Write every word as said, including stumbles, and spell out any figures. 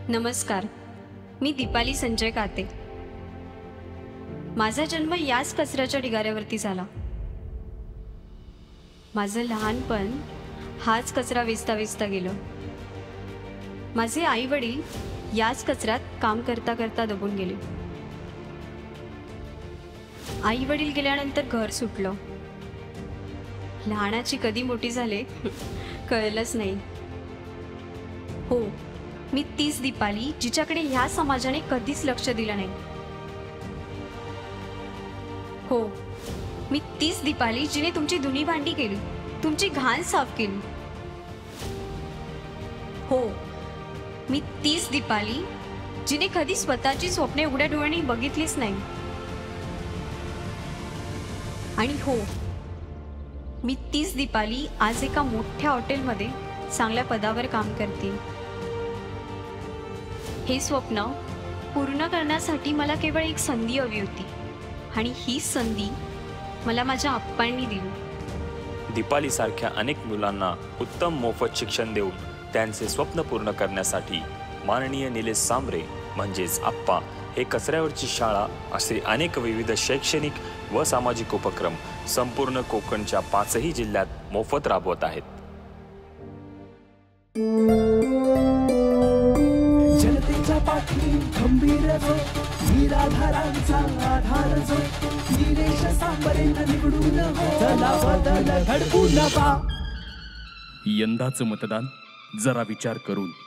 नमस्कार, मी दीपाली संजय काते। माझा जन्म याच कचऱ्याच्या ढिगाऱ्यावरती झाला। माझं लहानपण हाच कचरा वेचता वेचता गेलं। माझे आई वडील याच कचऱ्यात काम करता करता दबून गेले। आई वडील गेल्यानंतर घर सुटलं। लहानाची कधी मोठी झाले कळलंच नाही। हो, मी तीच दीपाली जिच्याकडे ह्या समाजाने कधीच लक्ष दिलं नाही। हो, मी तीच दीपाली जिने तुमची धुणी भांडी केली, तुमची घाण साफ केली। हो, मी तीच दीपाली जिने कधी स्वतःची स्वप्ने उघड्या डोळ्यांनी बघितलीच नाही। आणि हो, मी तीच दीपाली आज एका मोठ्या हॉटेलमध्ये चांगल्या पदावर काम करते। हे स्वप्न पूर्ण करण्यासाठी मला केवळ एक संधी हवी होती, आणि ही संधी मला माझ्या आप्पांनी दिली। दीपाली सारख्या अनेक मुलांना उत्तम मोफत शिक्षण देऊन त्यांचे स्वप्न पूर्ण करण्यासाठी माननीय निलेश सांबरे म्हणजेच आप्पा हे कचऱ्यावरची शाळा असे अनेक विविध शैक्षणिक व सामाजिक उपक्रम संपूर्ण कोकणच्या पाचही जिल्ह्यात मोफत राबवत आहेत। जनतेच्या पाठी खंबीर जो निराधारांचा आधार जो निलेश सांबरेंना निवडून हो, चला बदल घडवून पहा। यंदाचं मतदान जरा विचार करून